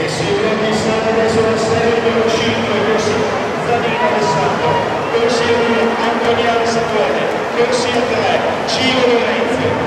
e sui blocchi strada sulla serie numero 5 corsi Zanino Alessandro, corsi 1 Antoniano Samuele, corsi 3 Gio Lorenzo.